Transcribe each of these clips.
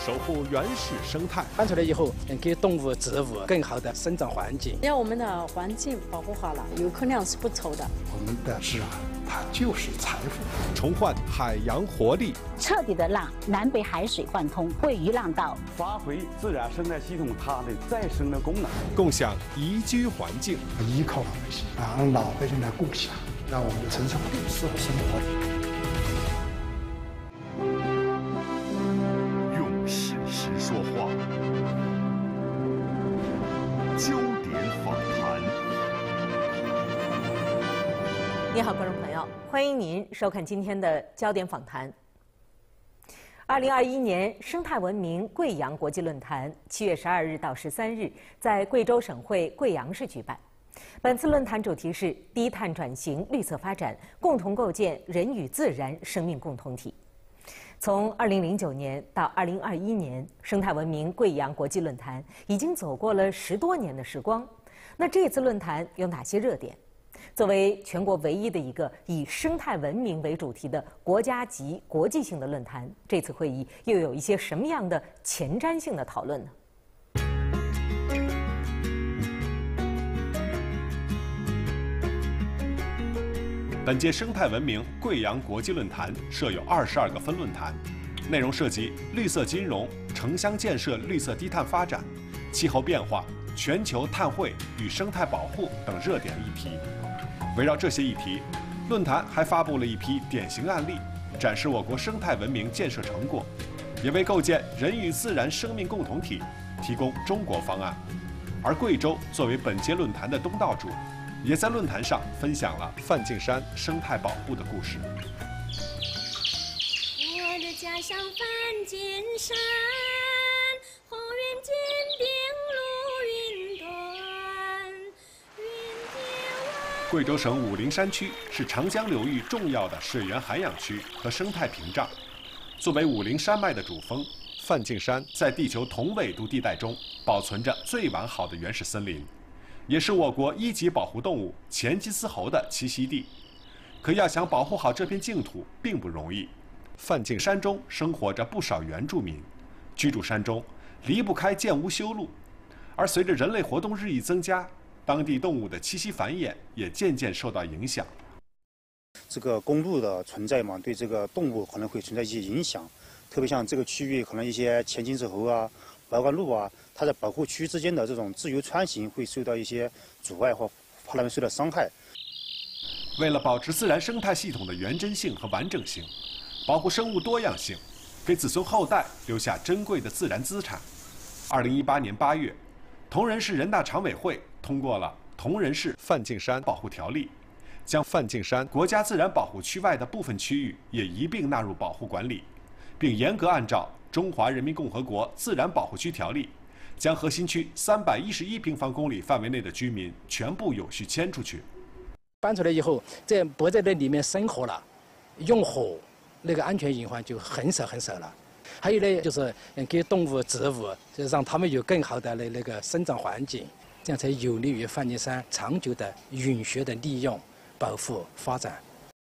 守护原始生态。 搬出来以后，能给动物、植物更好的生长环境。 只要我们的环境保护好了，游客量是不愁的。 我们的自然，它就是财富。 重焕海洋活力， 彻底的让南北海水贯通，位于浪道， 发挥自然生态系统它的再生的功能， 共享宜居环境， 依靠老百姓，让老百姓来共享，让我们的城市更适合生活。 用事实说话，焦点访谈。 你好，观众朋友，欢迎您收看今天的焦点访谈。2021年生态文明贵阳国际论坛7月12日到13日在贵州省会贵阳市举办。本次论坛主题是低碳转型、绿色发展，共同构建人与自然生命共同体。从2009年到2021年，生态文明贵阳国际论坛已经走过了10多年的时光。那这次论坛有哪些热点？作为全国唯一的一个以生态文明为主题的国家级国际性的论坛，这次会议又有一些什么样的前瞻性的讨论呢？ 本届生态文明贵阳国际论坛设有22个分论坛，内容涉及绿色金融、城乡建设绿色低碳发展、气候变化、全球碳汇与生态保护等热点议题。围绕这些议题，论坛还发布了一批典型案例，展示我国生态文明建设成果，也为构建人与自然生命共同体提供中国方案。而贵州作为本届论坛的东道主，也在论坛上分享了梵净山生态保护的故事。 我的家乡梵净山，红云锦顶路云端，云叠贵州省武陵山区是长江流域重要的水源涵养区和生态屏障。作为武陵山脉的主峰，梵净山在地球同纬度地带中保存着最完好的原始森林，也是我国1级保护动物前吉丝猴的栖息地。可要想保护好这片净土并不容易。梵净山中生活着不少原住民，居住山中离不开建屋修路，而随着人类活动日益增加，当地动物的栖息繁衍也渐渐受到影响。 这个公路的存在嘛，对这个动物可能会存在一些影响，特别像这个区域可能一些前金丝猴啊、白冠鹭啊，它在保护区之间的这种自由穿行会受到一些阻碍或怕它们受到伤害。 为了保持自然生态系统的原真性和完整性，保护生物多样性，给子孙后代留下珍贵的自然资产。2018年8月，铜仁市人大常委会通过了《铜仁市梵净山保护条例》，将梵净山国家自然保护区外的部分区域也一并纳入保护管理，并严格按照《中华人民共和国自然保护区条例》，将核心区311平方公里范围内的居民全部有序迁出去。 搬出来以后，这不在那里面生活了，用火那个安全隐患就很少了。还有呢，就是给动物、植物，就让它们有更好的那个生长环境，这样才有利于梵净山长久的允许的利用、保护、发展。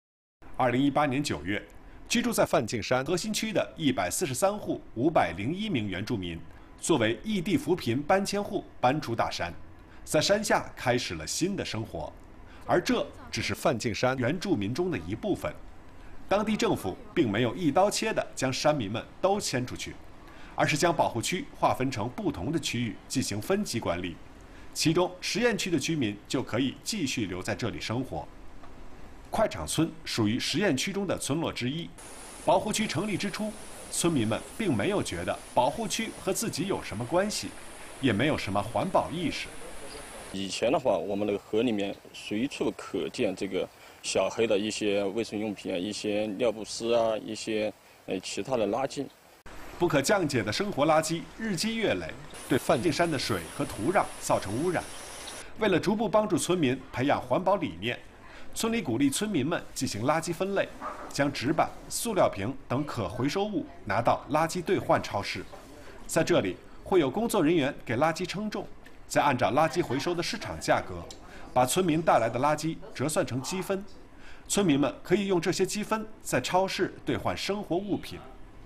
2018年9月，居住在梵净山核心区的143户501名原住民，作为异地扶贫搬迁户搬出大山，在山下开始了新的生活。而这只是梵净山原住民中的一部分，当地政府并没有一刀切地将山民们都迁出去，而是将保护区划分成不同的区域进行分级管理，其中实验区的居民就可以继续留在这里生活。快场村属于实验区中的村落之一，保护区成立之初，村民们并没有觉得保护区和自己有什么关系，也没有什么环保意识。 以前的话，我们那个河里面随处可见这个小黑的一些卫生用品啊，一些尿不湿啊，一些其他的垃圾。 不可降解的生活垃圾日积月累，对梵净山的水和土壤造成污染。为了逐步帮助村民培养环保理念，村里鼓励村民们进行垃圾分类，将纸板、塑料瓶等可回收物拿到垃圾兑换超市，在这里会有工作人员给垃圾称重，再按照垃圾回收的市场价格，把村民带来的垃圾折算成积分，村民们可以用这些积分在超市兑换生活物品。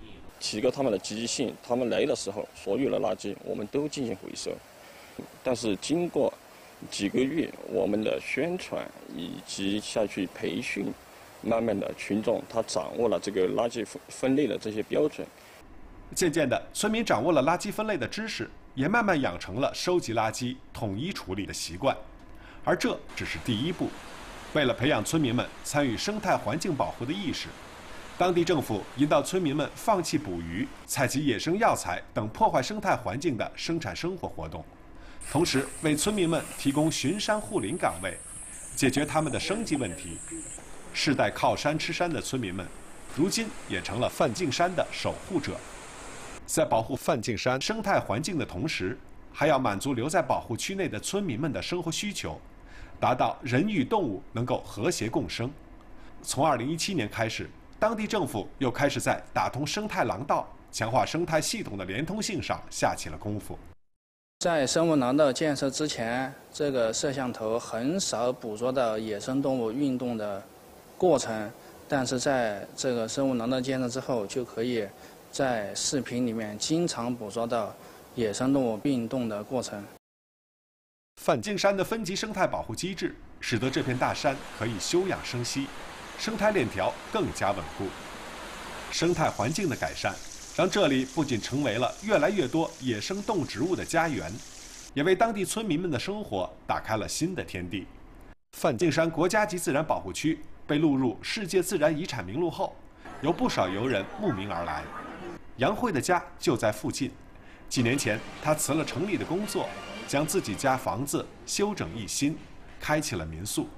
提高他们的积极性。他们来的时候，所有的垃圾我们都进行回收。但是经过几个月我们的宣传以及下去培训，慢慢的群众他掌握了这个垃圾分类的这些标准。 渐渐的，村民掌握了垃圾分类的知识，也慢慢养成了收集垃圾、统一处理的习惯。而这只是第一步。为了培养村民们参与生态环境保护的意识，当地政府引导村民们放弃捕鱼、采集野生药材等破坏生态环境的生产生活活动，同时为村民们提供巡山护林岗位，解决他们的生计问题。世代靠山吃山的村民们，如今也成了梵净山的守护者。在保护梵净山生态环境的同时，还要满足留在保护区内的村民们的生活需求，达到人与动物能够和谐共生。从2017年开始，当地政府又开始在打通生态廊道、强化生态系统的连通性上下起了功夫。 在生物廊道建设之前，这个摄像头很少捕捉到野生动物运动的过程，但是在这个生物廊道建设之后，就可以在视频里面经常捕捉到野生动物运动的过程。 梵净山的分级生态保护机制，使得这片大山可以休养生息，生态链条更加稳固。生态环境的改善，让这里不仅成为了越来越多野生动植物的家园，也为当地村民们的生活打开了新的天地。梵净山国家级自然保护区被录入世界自然遗产名录后，有不少游人慕名而来。杨慧的家就在附近，几年前她辞了城里的工作，将自己家房子修整一新，开起了民宿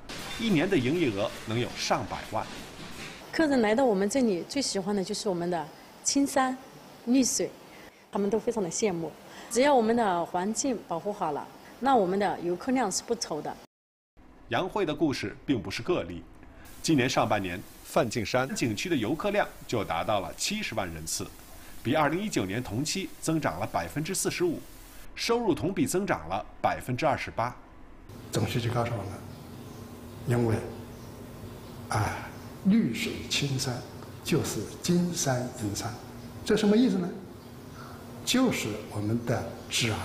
，1年的营业额能有上百万。 客人来到我们这里，最喜欢的就是我们的青山绿水，他们都非常的羡慕。只要我们的环境保护好了，那我们的游客量是不愁的。 杨慧的故事并不是个例，今年上半年，梵净山景区的游客量就达到了70万人次，比2019年同期增长了45%，收入同比增长了28%。 总书记告诉我们，因为绿水青山就是金山银山，这什么意思呢？就是我们的自然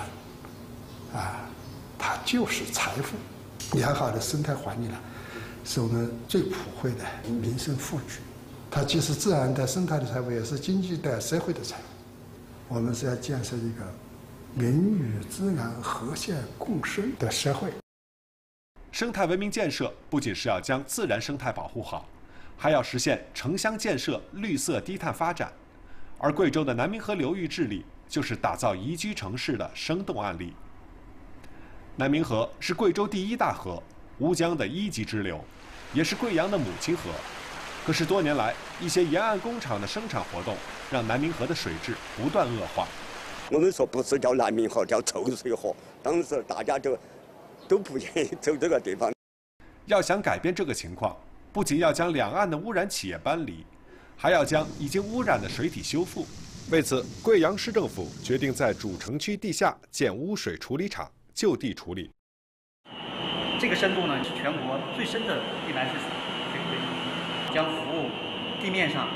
它就是财富。良好的生态环境呢，是我们最普惠的民生富举。它既是自然的生态的财富，也是经济的社会的财富。我们是要建设一个人与自然和谐共生的社会。 生态文明建设不仅是要将自然生态保护好，还要实现城乡建设绿色低碳发展。而贵州的南明河流域治理就是打造宜居城市的生动案例。南明河是贵州第1大河，乌江的1级支流，也是贵阳的母亲河。可是多年来，一些沿岸工厂的生产活动，让南明河的水质不断恶化。 我们说不是叫南明河，叫臭水河。当时大家都不愿意走这个地方。 要想改变这个情况，不仅要将两岸的污染企业搬离，还要将已经污染的水体修复。为此，贵阳市政府决定在主城区地下建污水处理厂，就地处理。 这个深度呢是全国最深的地埋水水，将服务地面上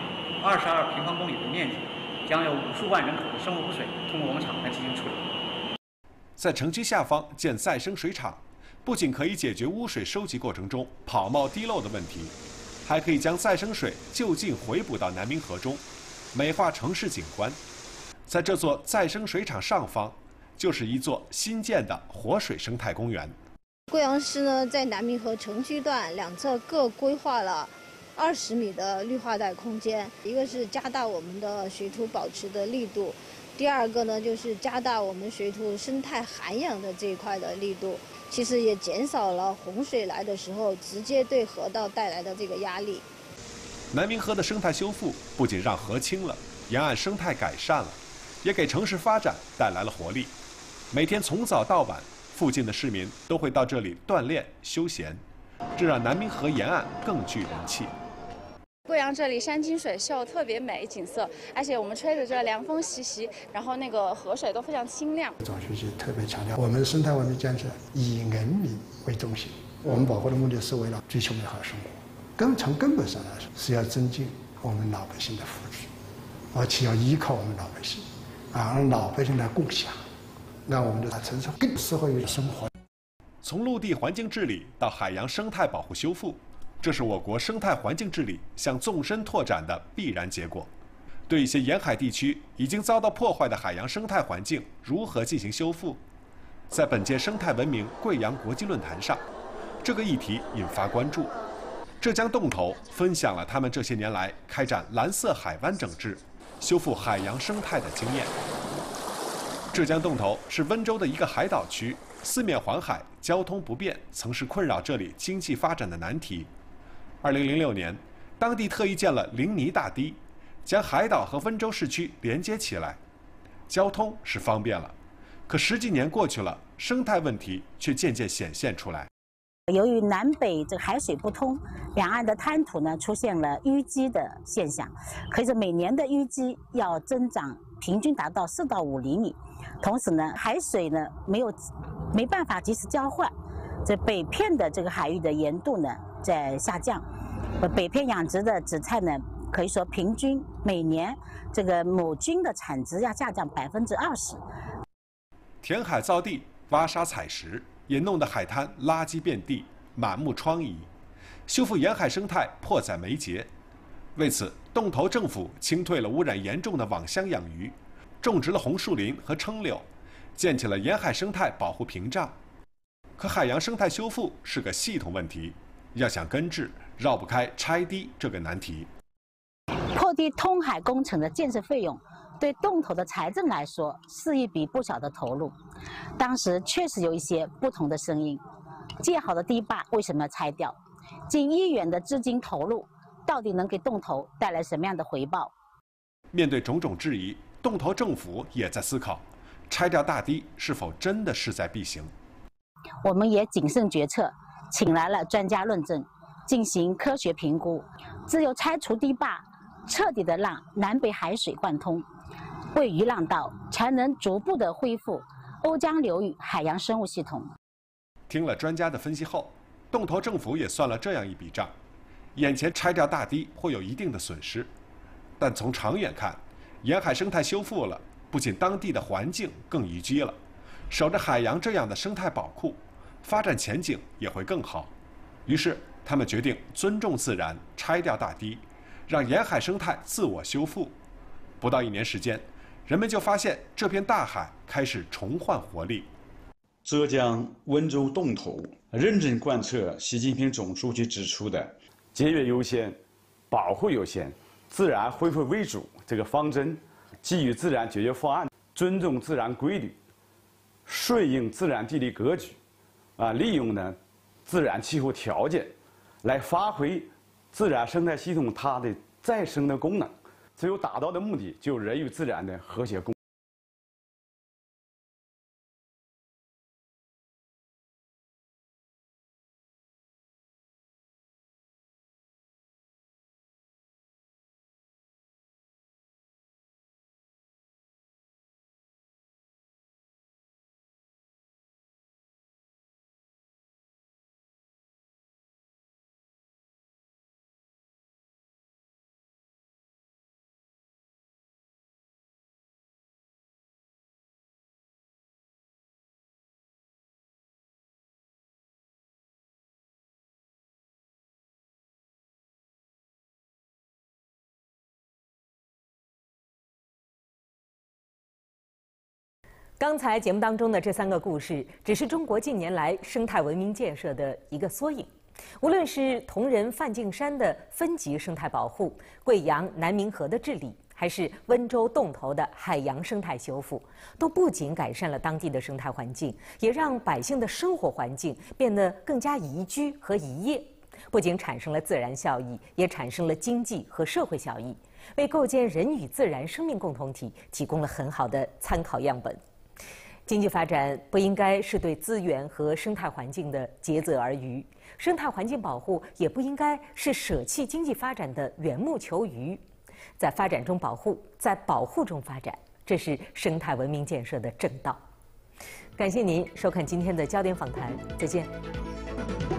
22平方公里的面积，将有50数万人口的生活污水通过我们厂来进行处理。 在城区下方建再生水厂，不仅可以解决污水收集过程中跑冒滴漏的问题，还可以将再生水就近回补到南明河中，美化城市景观。在这座再生水厂上方，就是一座新建的活水生态公园。 贵阳市呢，在南明河城区段两侧各规划了20米的绿化带空间，一个是加大我们的水土保持的力度，第二个呢就是加大我们水土生态涵养的这一块的力度，其实也减少了洪水来的时候直接对河道带来的这个压力。 南明河的生态修复不仅让河清了，沿岸生态改善了，也给城市发展带来了活力。每天从早到晚，附近的市民都会到这里锻炼休闲，这让南明河沿岸更具人气。 贵阳这里山清水秀，特别美景色，而且我们吹着这凉风习习，然后那个河水都非常清亮。 总书记特别强调，我们的生态文明建设以人民为中心，我们保护的目的是为了追求美好生活，从根本上来说是要增进我们老百姓的福祉， 而且要依靠我们老百姓，让老百姓来共享，让我们的城市更适合于生活。 从陆地环境治理到海洋生态保护修复，这是我国生态环境治理向纵深拓展的必然结果。对一些沿海地区已经遭到破坏的海洋生态环境如何进行修复，在本届生态文明贵阳国际论坛上，这个议题引发关注。浙江洞头分享了他们这些年来开展蓝色海湾整治、修复海洋生态的经验。浙江洞头是温州的一个海岛区，四面环海，交通不便曾是困扰这里经济发展的难题。2006年，当地特意建了临泥大堤，将海岛和温州市区连接起来，交通是方便了。可10几年过去了，生态问题却渐渐显现出来。 由于南北这个海水不通，两岸的滩涂呢出现了淤积的现象，可以说每年的淤积要增长平均达到4到5厘米。同时呢，海水呢没办法及时交换，这北片的这个海域的盐度呢在下降，北片养殖的紫菜呢可以说平均每年这个亩均的产值要下降20%。 填海造地、挖沙采石，也弄得海滩垃圾遍地，满目疮痍。修复沿海生态迫在眉睫。为此，洞头政府清退了污染严重的网箱养鱼，种植了红树林和柽柳，建起了沿海生态保护屏障。可海洋生态修复是个系统问题，要想根治，绕不开拆堤这个难题。 破堤通海工程的建设费用，对洞头的财政来说是一笔不小的投入。当时确实有一些不同的声音：建好的堤坝为什么要拆掉？近1亿元的资金投入，到底能给洞头带来什么样的回报？ 面对种种质疑，洞头政府也在思考，拆掉大堤是否真的势在必行。 我们也谨慎决策，请来了专家论证，进行科学评估。只有拆除堤坝，彻底的让南北海水贯通，为鱼浪道，才能逐步的恢复瓯江流域海洋生物系统。 听了专家的分析后，洞头政府也算了这样一笔账：眼前拆掉大堤会有一定的损失，但从长远看，沿海生态修复了，不仅当地的环境更宜居了，守着海洋这样的生态宝库，发展前景也会更好。于是，他们决定尊重自然，拆掉大堤，让沿海生态自我修复。不到1年时间，人们就发现这片大海开始重焕活力。 浙江温州洞头认真贯彻习近平总书记指出的“节约优先，保护优先，自然恢复为主”这个方针，基于自然解决方案，尊重自然规律，顺应自然地理格局，利用呢自然气候条件，来发挥自然生态系统它的再生的功能，最后达到的目的就是人与自然的和谐共。 刚才节目当中的这3个故事，只是中国近年来生态文明建设的一个缩影。无论是铜仁梵净山的分级生态保护、贵阳南明河的治理，还是温州洞头的海洋生态修复，都不仅改善了当地的生态环境，也让百姓的生活环境变得更加宜居和宜业。不仅产生了自然效益，也产生了经济和社会效益，为构建人与自然生命共同体提供了很好的参考样本。经济发展不应该是对资源和生态环境的竭泽而渔，生态环境保护也不应该是舍弃经济发展的缘木求鱼。在发展中保护，在保护中发展，这是生态文明建设的正道。感谢您收看今天的焦点访谈，再见。